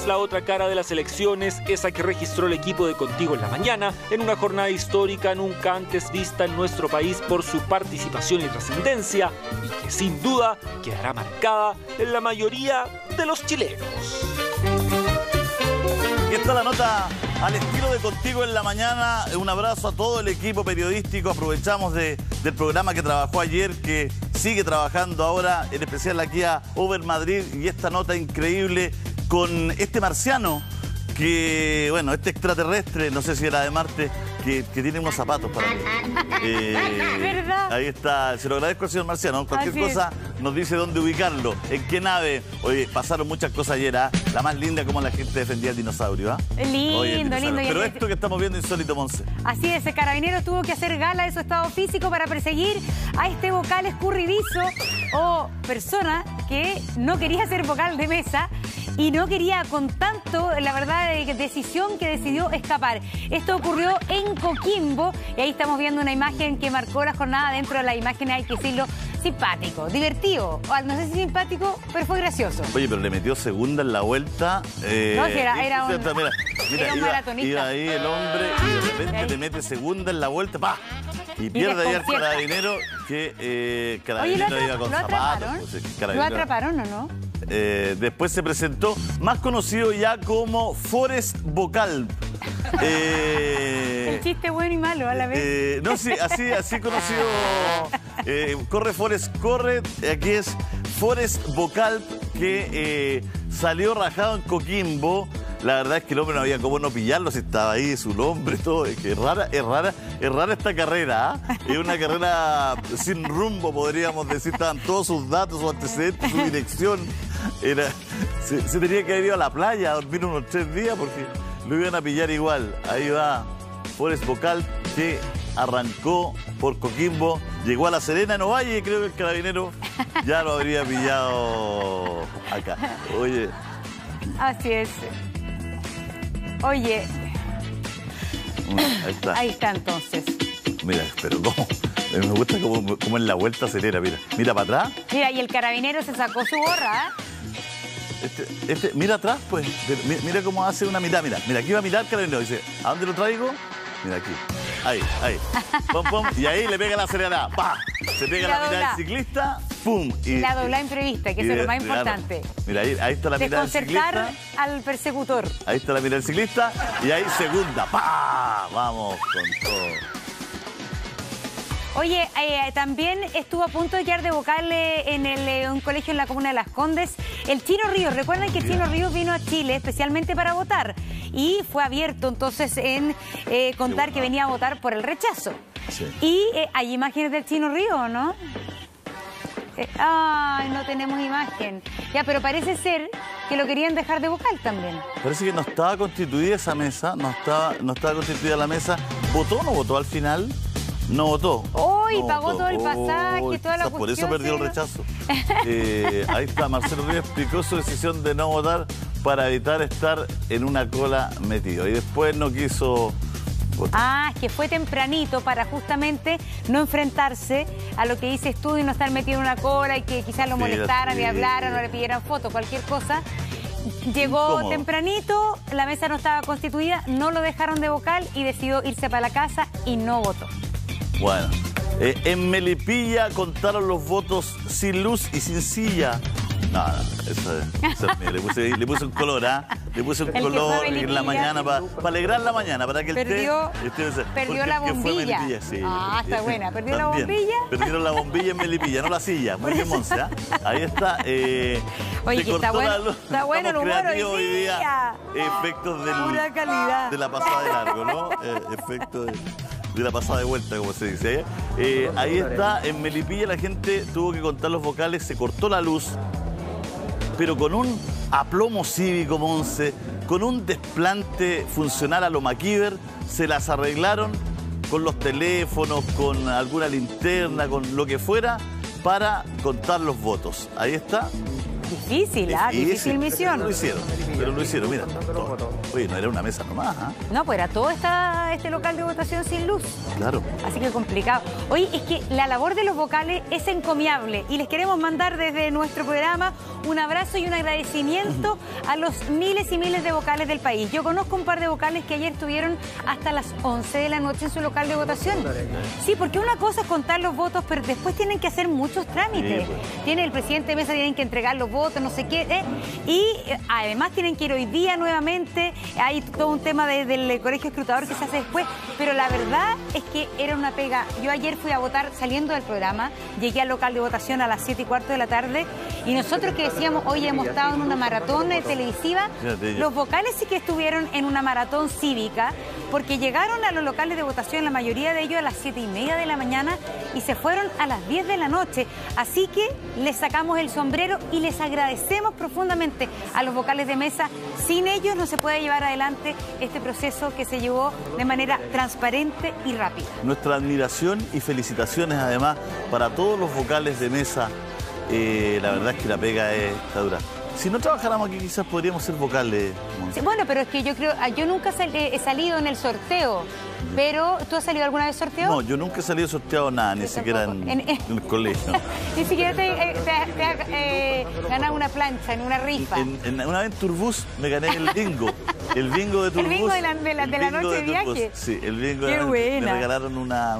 la otra cara de las elecciones, esa que registró el equipo de Contigo en la Mañana, en una jornada histórica nunca antes vista en nuestro país por su participación y trascendencia, y que sin duda quedará marcada en la mayoría de los chilenos. Aquí está la nota al estilo de Contigo en la Mañana. Un abrazo a todo el equipo periodístico. Aprovechamos del programa que trabajó ayer, que sigue trabajando ahora, en especial aquí a Over Madrid, y esta nota increíble con este marciano que, bueno, este extraterrestre, no sé si era de Marte, que tiene unos zapatos para mí. ¿Verdad? Ahí está, se lo agradezco al señor Marciano. Cualquier Así cosa nos dice dónde ubicarlo, en qué nave. Oye, pasaron muchas cosas ayer, ¿ah? La más linda, como la gente defendía al dinosaurio, ¿ah? Lindo, Oye, el dinosaurio. lindo. Pero esto que estamos viendo insólito, Monse. Así es, el Carabineros tuvo que hacer gala de su estado físico para perseguir a este vocal escurridizo o persona que no quería ser vocal de mesa y no quería con tanto, la verdad, decisión, que decidió escapar. Esto ocurrió en Coquimbo y ahí estamos viendo una imagen que marcó la jornada. Dentro de la imagen hay que decirlo, simpático, divertido, no sé si simpático, pero fue gracioso. Oye, pero le metió segunda en la vuelta. No, si era un maratonista. Iba ahí el hombre y de repente le mete segunda en la vuelta, ¡pa! Y pierde ahí al carabinero, que carabinero Oye, iba con ¿lo zapatos. atraparon? ¿Lo atraparon o no? Después se presentó, más conocido ya como Forrest Vocal. El chiste bueno y malo a la vez. No, sí, así conocido. Corre Forrest, corre. Aquí es Forrest Vocal, que salió rajado en Coquimbo. La verdad es que el hombre no había cómo no pillarlo, si estaba ahí su nombre, todo. Es que es rara esta carrera, ¿ah? Es una carrera sin rumbo, podríamos decir. Estaban todos sus datos, sus antecedentes, su dirección. Se tenía que haber ido a la playa a dormir unos 3 días porque lo iban a pillar igual. Ahí va Forrest Vocal, que arrancó por Coquimbo, llegó a La Serena, en Ovalle, y creo que el carabinero ya lo habría pillado acá. Oye. Así es. Oye. Ahí está. Ahí está entonces. Mira, pero cómo. Me gusta como en la vuelta acelera, mira. Mira para atrás. Mira, y el carabinero se sacó su gorra, ¿eh? Mira atrás, pues. Mira cómo hace una mitad. Mira, aquí va a mirar el carabinero. Dice, ¿a dónde lo traigo? Mira aquí. Ahí. Pum, pum. Y ahí le pega la acelerada. ¡Pah! Se pega la mitad del ciclista. ¡Pum! Y la doblada imprevista, que eso es lo más importante. Mira, ahí está la mitad del ciclista. Desconcertar al persecutor. Ahí está la mitad del ciclista. Y ahí segunda. ¡Pah! Vamos con todo. Oye, también estuvo a punto de quedar de vocal en un colegio en la comuna de Las Condes el Chino Ríos. Recuerden que el Chino Ríos vino a Chile especialmente para votar y fue abierto entonces en contar que venía a votar por el rechazo. Sí. Y hay imágenes del Chino Ríos, ¿no? Ay, no tenemos imagen. Ya, pero parece ser que lo querían dejar de vocal también. Parece que no estaba constituida esa mesa, no estaba constituida la mesa. ¿Votó o no votó al final? No votó. Uy, no pagó votó. todo el pasaje, toda la cuestión. Por eso perdió el rechazo. Ahí está, Marcelo Ríos explicó su decisión de no votar para evitar estar en una cola metido. Y después no quiso votar. Ah, es que fue tempranito para justamente no enfrentarse a lo que dices tú y no estar metido en una cola y que quizás lo molestaran y hablaran o le pidieran fotos, cualquier cosa. Llegó incómodo. Tempranito, la mesa no estaba constituida, no lo dejaron de vocal y decidió irse para la casa y no votó. Bueno, en Melipilla contaron los votos sin luz y sin silla. Nada, eso es mío. Le puse un color, ¿ah? Le puse un color en la mañana para alegrar la mañana, para que el perdió la bombilla. Sí, está buena. ¿Perdió también. La bombilla? Perdieron la bombilla en Melipilla, no la silla. Muy bien, Monse, ¿ah? Ahí está. Oye, que está bueno, está bueno el humor hoy día. Efectos pura calidad. De la pasada de largo, ¿no? Efectos de la pasada de vuelta, como se dice. Ahí está, en Melipilla la gente tuvo que contar los vocales, se cortó la luz, pero con un aplomo cívico, Monse, con un desplante funcional a lo MacGyver, se las arreglaron con los teléfonos, con alguna linterna, con lo que fuera, para contar los votos. Ahí está. Difícil, difícil misión. Pero lo hicieron, mira. Oye, no era una mesa nomás, ¿ah? No, pues era todo este local de votación sin luz. Claro. Así que complicado. Oye, es que la labor de los vocales es encomiable y les queremos mandar desde nuestro programa un abrazo y un agradecimiento a los miles y miles de vocales del país. Yo conozco un par de vocales que ayer estuvieron hasta las 11 de la noche en su local de votación. Sí, porque una cosa es contar los votos, pero después tienen que hacer muchos trámites. Sí, pues. Tiene el presidente de mesa, tienen que entregar los votos, no sé qué. Y además tienen que ir hoy día nuevamente. Hay todo un tema del colegio escrutador que se hace después. Pero la verdad es que era una pega. Yo ayer fui a votar saliendo del programa. Llegué al local de votación a las 7:15 de la tarde. Y nosotros que decíamos, hoy hemos estado en una maratón televisiva, los vocales sí que estuvieron en una maratón cívica, porque llegaron a los locales de votación, la mayoría de ellos a las 7:30 de la mañana y se fueron a las 10 de la noche. Así que les sacamos el sombrero y les agradecemos profundamente a los vocales de mesa. Sin ellos no se puede llevar adelante este proceso que se llevó de manera transparente y rápida. Nuestra admiración y felicitaciones además para todos los vocales de mesa. La verdad es que la pega está dura. Si no trabajáramos aquí quizás podríamos ser vocales. Sí, bueno, pero es que yo creo, yo nunca he salido en el sorteo, pero ¿tú has salido alguna vez sorteo? No, yo nunca he salido sorteado nada, ni siquiera en el colegio. Ni siquiera te has ganado una plancha en una rifa. Una vez en Turbus me gané el bingo. El bingo de Turbus. El bingo de la noche de viaje. Sí, el bingo. Qué buena. Me regalaron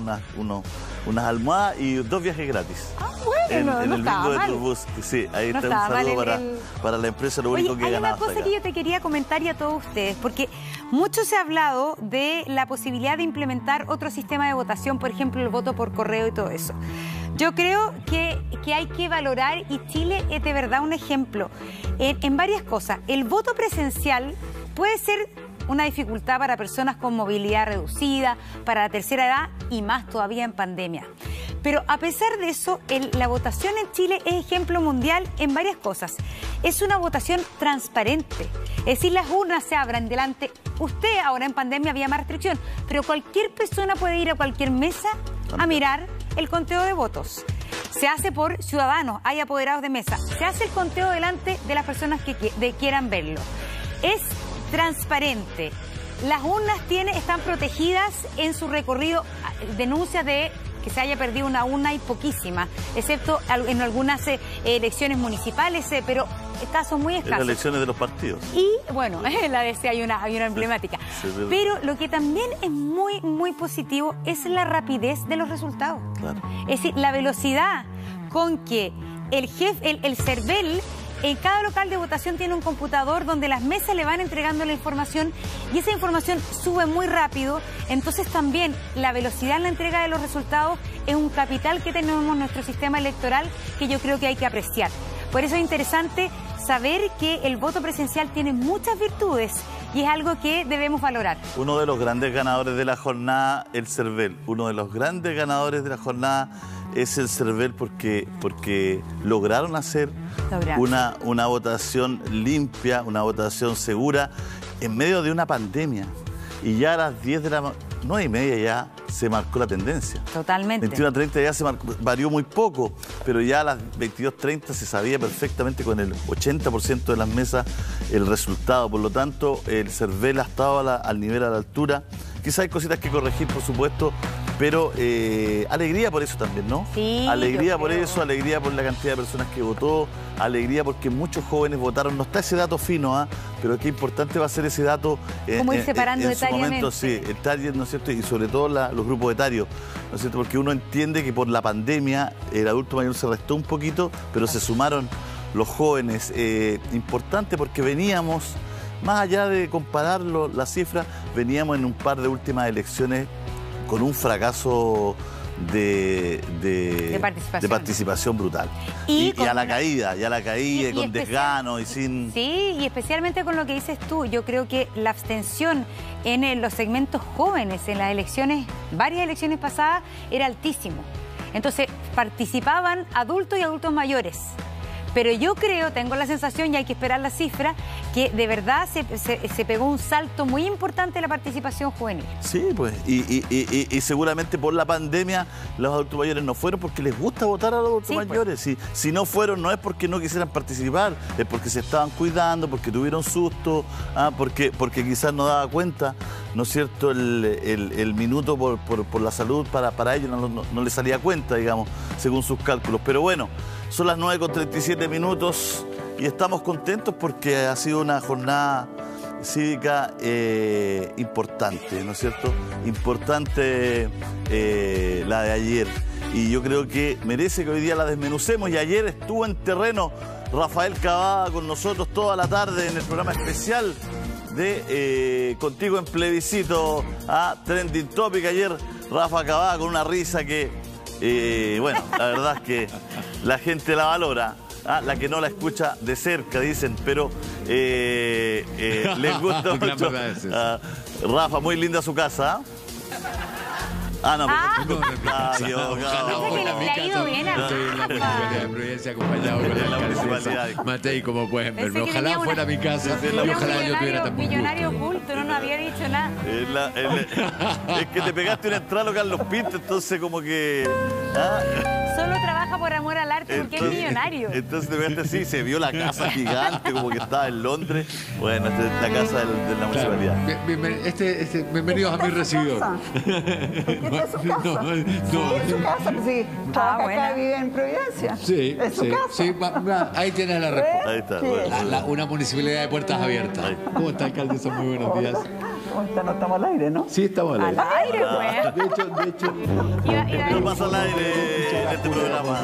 unas almohadas y 2 viajes gratis. Ah, bueno, en no el estaba bingo mal. de Turbus. Sí, ahí No está un estaba saludo mal para la empresa, lo único que he ganado. Hay una cosa que yo te quería comentar y a todos ustedes, porque mucho se ha hablado de la posibilidad de implementar otro sistema de votación, por ejemplo, el voto por correo y todo eso. Yo creo que hay que valorar, y Chile es de verdad un ejemplo, en varias cosas. El voto presencial puede ser una dificultad para personas con movilidad reducida, para la tercera edad y más todavía en pandemia. Pero a pesar de eso, la votación en Chile es ejemplo mundial en varias cosas. Es una votación transparente. Es decir, las urnas se abren delante. Usted ahora en pandemia había más restricción, pero cualquier persona puede ir a cualquier mesa a mirar el conteo de votos. Se hace por ciudadanos, hay apoderados de mesa. Se hace el conteo delante de las personas que quieran verlo. Es transparente. Las urnas están protegidas en su recorrido. Denuncias de que se haya perdido una urna hay poquísimas, excepto en algunas elecciones municipales, pero casos muy escasos. En las elecciones de los partidos. Y bueno, la de ese hay una emblemática. Sí, pero lo que también es muy, muy positivo es la rapidez de los resultados. Claro. Es decir, la velocidad con que el CERVEL en cada local de votación tiene un computador donde las mesas le van entregando la información y esa información sube muy rápido. Entonces también la velocidad en la entrega de los resultados es un capital que tenemos en nuestro sistema electoral que yo creo que hay que apreciar. Por eso es interesante saber que el voto presencial tiene muchas virtudes y es algo que debemos valorar. Uno de los grandes ganadores de la jornada, el CERVEL. Uno de los grandes ganadores de la jornada es el CERVEL porque lograron hacer una votación limpia, una votación segura en medio de una pandemia. Y ya a las 10 de la 9:30 ya se marcó la tendencia. Totalmente. 21:30 ya se varió muy poco, pero ya a las 22:30 se sabía perfectamente con el 80% de las mesas el resultado. Por lo tanto, el CERVEL ha estado al nivel, a la altura. Quizás hay cositas que corregir, por supuesto, pero alegría por eso también, ¿no? Sí, alegría por eso, alegría por la cantidad de personas que votó, alegría porque muchos jóvenes votaron. No está ese dato fino, pero qué importante va a ser ese dato como ir separando en su momento, sí, el target, ¿no es cierto? Y sobre todo los grupos etarios, ¿no es cierto? Porque uno entiende que por la pandemia el adulto mayor se restó un poquito, pero se sumaron los jóvenes. Importante porque veníamos, más allá de comparar las cifras, veníamos en un par de últimas elecciones con un fracaso de participación brutal. Y a la caída, con desgano y sin... Sí, y especialmente con lo que dices tú, yo creo que la abstención en los segmentos jóvenes, en las elecciones, varias elecciones pasadas, era altísimo. Entonces, participaban adultos y adultos mayores. Pero yo creo, tengo la sensación, y hay que esperar la cifra, que de verdad se pegó un salto muy importante en la participación juvenil. Sí, pues, y seguramente por la pandemia los adultos mayores no fueron porque les gusta votar a los adultos mayores. Pues. Si no fueron, no es porque no quisieran participar, es porque se estaban cuidando, porque tuvieron susto, porque quizás no daba cuenta, ¿no es cierto?, el minuto por la salud para ellos no les salía cuenta, digamos, según sus cálculos. Pero bueno, son las 9:37 y estamos contentos porque ha sido una jornada cívica importante, ¿no es cierto? Importante la de ayer. Y yo creo que merece que hoy día la desmenucemos. Y ayer estuvo en terreno Rafael Cavada con nosotros toda la tarde en el programa especial de Contigo en Plebiscito a Trending Topic. Ayer Rafa Cavada con una risa que, bueno, la verdad es que la gente la valora. La que no la escucha de cerca, dicen, pero les gusta mucho. Rafa, muy linda su casa. No, pero le ha ido bien a estoy en la municipalidad de Providencia acompañado con la alcaldesa Matei, como pueden verme. Ojalá fuera mi casa y ojalá yo tuviera tan buen millonario oculto, no había dicho nada. Es que te pegaste una entrada local Carlos Pinto, entonces como que... Solo trabaja por amor al arte porque es millonario. Entonces te pegaste así, se vio la casa gigante como que estaba en Londres. Bueno, esta es la casa de la municipalidad. Bienvenidos a mi recibidor. ¿Es su casa? ¿Es su casa? Sí, acá vive en Providencia. Sí, ¿Es su casa? Sí, ahí tienes la respuesta. Ahí está. Sí. Bueno. Una municipalidad de puertas abiertas. ¿Cómo está, alcaldesa? Muy buenos días. ¿Cómo está? ¿No estamos al aire, no? Sí, estamos al aire. Al aire, pues. De hecho. No pasa al aire en este programa.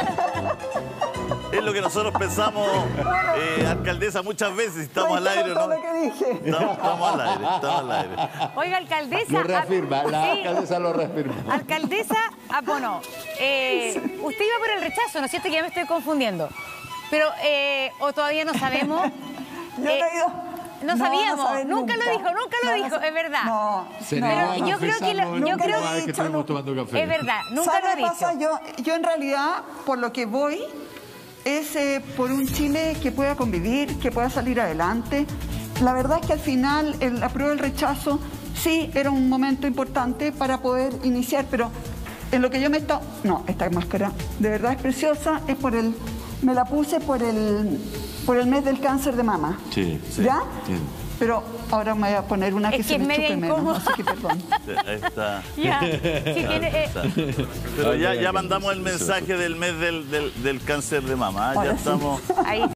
Es lo que nosotros pensamos, alcaldesa, muchas veces, si estamos al aire o no. Lo que dije. Estamos al aire. Oiga, alcaldesa. Lo reafirma, la sí. alcaldesa lo reafirma. Alcaldesa, bueno, usted iba por el rechazo, ¿no es cierto? Que ya me estoy confundiendo. Pero, o todavía no sabemos. Yo no he ido. No sabíamos, nunca lo dijo, es verdad. No, Pero yo creo que estuvimos tomando café. es verdad, nunca lo ha ¿Sabe qué pasa? dicho. Yo en realidad, por lo que voy, es por un Chile que pueda convivir, que pueda salir adelante. La verdad es que al final el apruebo el rechazo sí era un momento importante para poder iniciar, pero en lo que yo me está... No, esta máscara de verdad es preciosa, es por el... Me la puse por el mes del cáncer de mama. Sí. ¿Ya? Sí. Pero ahora me voy a poner una que se me chupe menos, así que perdón. Ahí está. Ya. Si tiene, Pero ya mandamos el mensaje del mes del cáncer de mama. Ya Ahora sí. estamos... ahí